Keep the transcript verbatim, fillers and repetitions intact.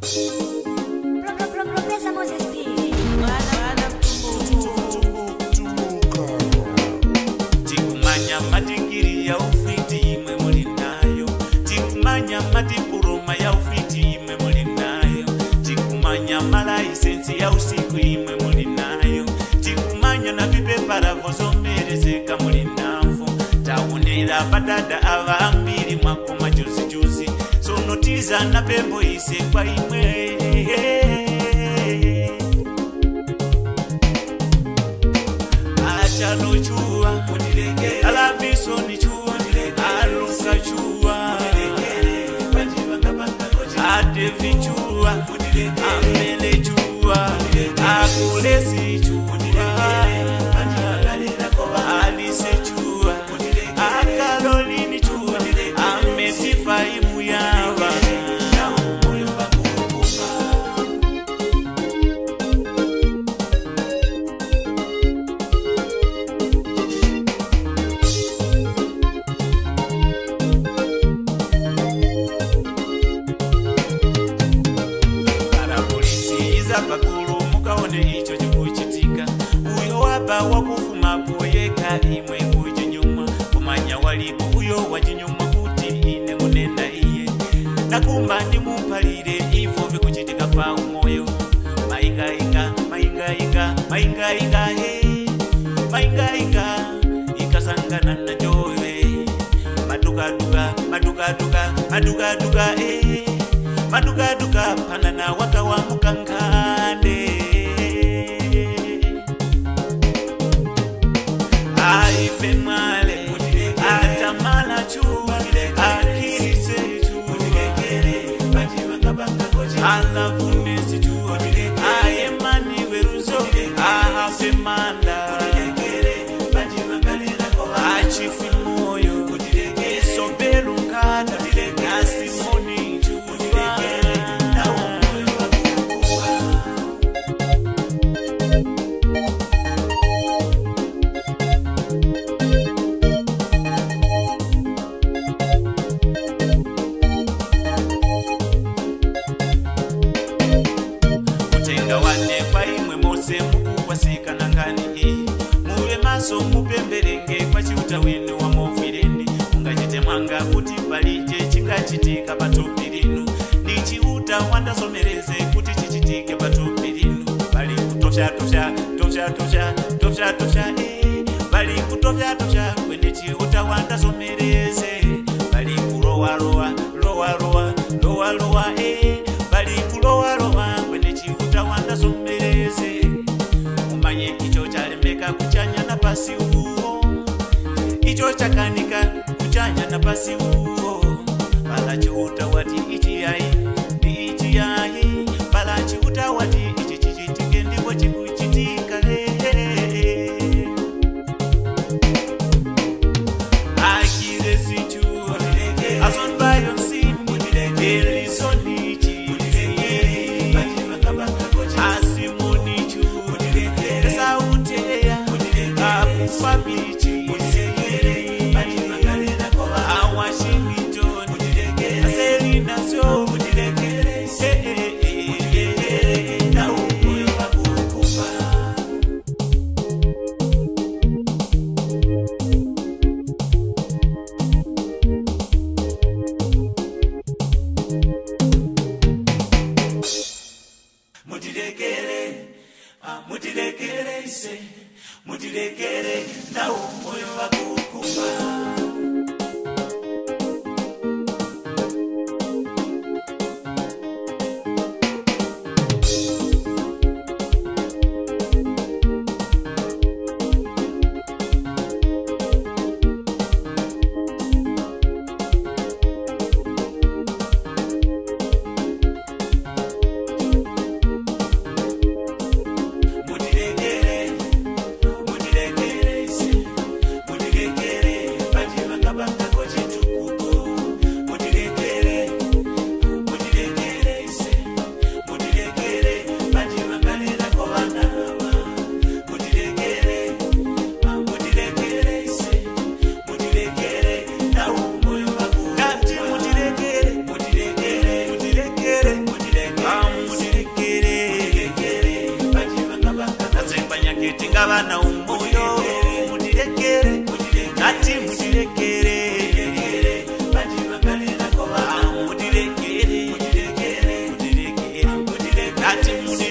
Badada avambiri mwakoma juzi juzi sonotiza na pembo ise kwa imwe acha no chua alabiso ni chua alusa chua ate vichua amele chua akulesi chua alise chua akalolini chua amesifa imuyava para polisi iza pakulu mukaone icho chikuchitika uyo waba wakufuma poyeka imwe kujinyuma kumanya walipo uyo wajinyuma kuti ine munena iye nakumba ndi mupalire ifo vikuchitika pa umoyo mainga inga mainga inga mainga inga he mainga inga ikasangana na jowe maduka duka maduka duka maduka duka eh maduka duka panana waka wa mukankande aipe male atamala chua akirise alafunesi chua ayemani weruzo ahafe manda achifi moyo isobelu nkata nasimoni chua wane kwa imwe mose mukukwasika nangani iyi muwe maso mupemberenge kwa chiuta wenu wa mofireni ungachite mwanga kuti palije chingachitika patopi linu ni chiuta wandasomereze kuti chichitike patopi linu bali kutosha tosha tosha tosha tosha tosha eh bali kutosha tosha kwene chiuta wandasomereze bali kulowa lowa lowa lowa lowa lowa eh bali kulowa lowa wanda somereze umanye icho chalembeka kuchanya na pasi uo icho chakanika kuchanya na pasi uo bala chiuta wati ichi yai ndi ichi yai bala chiuta wati ichi chichitike ndipo chikuchitika akire sichua ason bayon simu elisoni Fabichi a Washington Selina so na umoyo wakukufa mutilekele mutilekele ise mutilekele na umoyo wakukufa Mutilekele, mutilekele, ife tingabana umoyo mutilekere ati mutilekere mutilekere mutilekere ati mutilekere